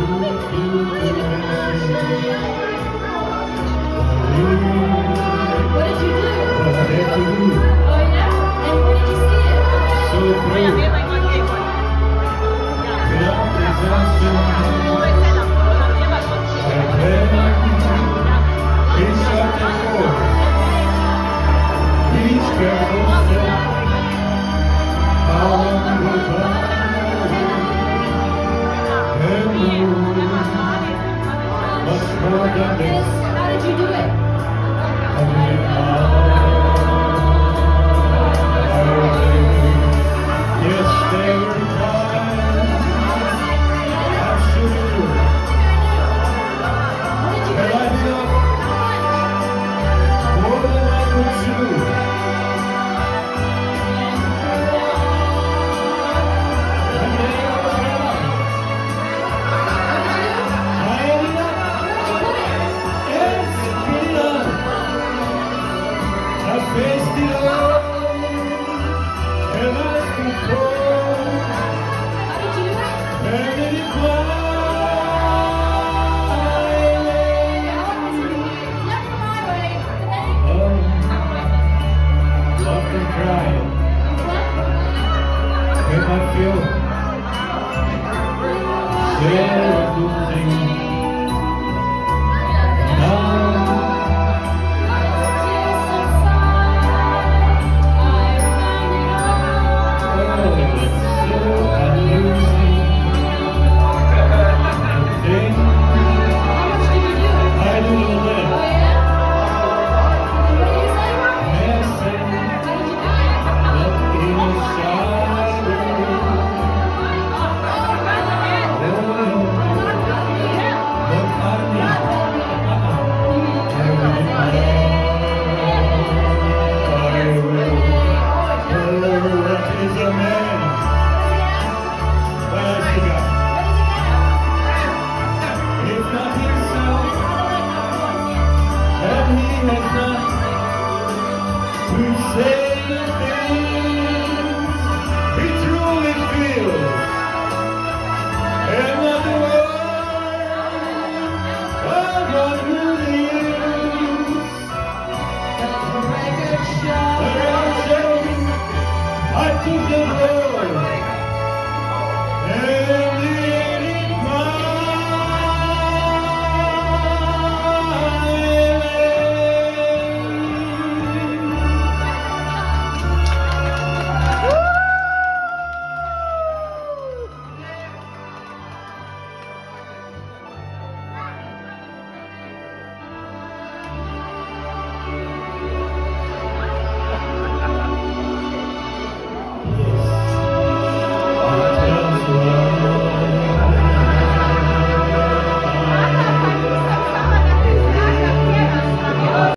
How did you do it? Yes, there were times I should have do it. But I felt more than I could do. And then I was out. I ended up empty up. I faced it all. And I control. How did you do it? And then it was. Left my way. Often crying. If I feel scared of losing. Say